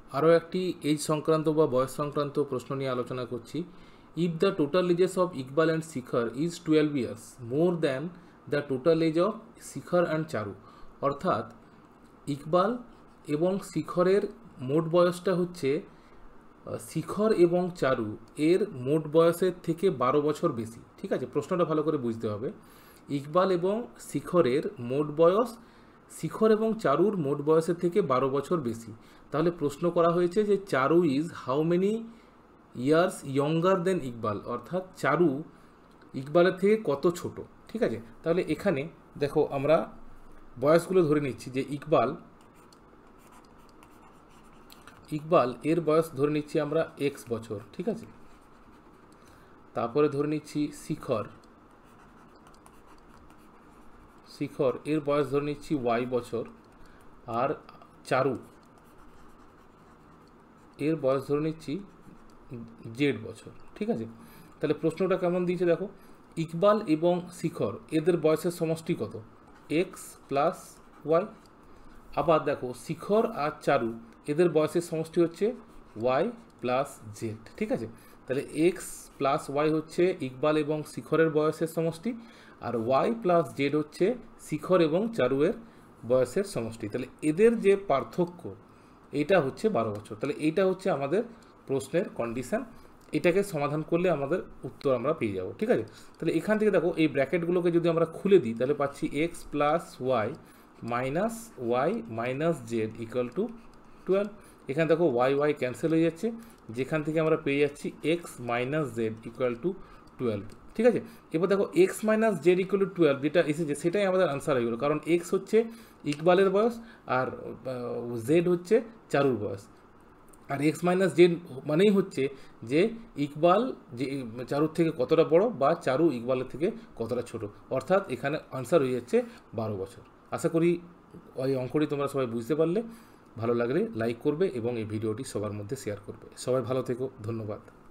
আরও একটি এজ সংক্রান্ত বা বয়স সংক্রান্ত প্রশ্ন নিয়ে আলোচনা করছি। If the total ages of Iqbal and Shikhar is 12 years more than the total age of Shikhar and Charu, অর্থাৎ ইকবাল এবং শিখরের মোট বয়সটা হচ্ছে শিখর এবং চারু এর মোট বয়সের থেকে 12 বছর বেশি। ঠিক আছে, প্রশ্নটা ভালো করে বুঝতে হবে। ইকবাল এবং শিখরের মোট বয়স শিখর এবং চারুর মোট বয়সের থেকে 12 বছর বেশি। তাহলে প্রশ্ন করা হয়েছে যে Charu is how many years younger than Iqbal, অর্থাৎ চারু ইকবালের থেকে কত ছোট। ঠিক আছে, তাহলে এখানে দেখো আমরা বয়সগুলো ধরে নিচ্ছি যে ইকবাল এর বয়স ধরে নিচ্ছি আমরা এক্স বছর। ঠিক আছে, তারপরে ধরে নিচ্ছি শিখর এর বয়স ধরে নিচ্ছি ওয়াই বছর, আর চারু এর বয়স ধরে নিচ্ছি জেড বছর। ঠিক আছে, তাহলে প্রশ্নটা কেমন দিয়েছে দেখো, ইকবাল এবং শিখর এদের বয়সের সমষ্টি কত? X plus y. আবার দেখো শিখর আর চারু এদের বয়সের সমষ্টি হচ্ছে ওয়াই প্লাস জেড। ঠিক আছে, তাহলে এক্স প্লাস ওয়াই হচ্ছে ইকবাল এবং শিখরের বয়সের সমষ্টি, আর ওয়াই প্লাস জেড হচ্ছে শিখর এবং চারুয়ের বয়সের সমষ্টি। তাহলে এদের যে পার্থক্য এটা হচ্ছে 12 বছর। তাহলে এইটা হচ্ছে আমাদের প্রশ্নের কন্ডিশন, এটাকে সমাধান করলে আমাদের উত্তর আমরা পেয়ে যাব। ঠিক আছে, তাহলে এখান থেকে দেখো এই ব্র্যাকেটগুলোকে যদি আমরা খুলে দিই তাহলে পাচ্ছি x plus y minus y minus z equal to 12। এখানে দেখো ওয়াই ওয়াই ক্যান্সেল হয়ে যাচ্ছে, যেখান থেকে আমরা পেয়ে যাচ্ছি x minus z equal to 12। ঠিক আছে, এবার দেখো x minus z equal to 12 যেটা এসেছে সেটাই আমাদের আনসার হয়ে গেলো, কারণ এক্স হচ্ছে ইকবালের বয়স আর জেড হচ্ছে চারুর বয়স। আর এক্স মাইনাস জেড মানেই হচ্ছে যে ইকবাল যে চারুর থেকে কতটা বড় বা চারু ইকবালের থেকে কতটা ছোট, অর্থাৎ এখানে আনসার হয়ে যাচ্ছে 12 বছর। আশা করি ওই অঙ্কটি তোমরা সবাই বুঝতে পারলে। ভালো লাগলে লাইক করবে এবং এই ভিডিওটি সবার মধ্যে শেয়ার করবে। সবাই ভালো থেকো, ধন্যবাদ।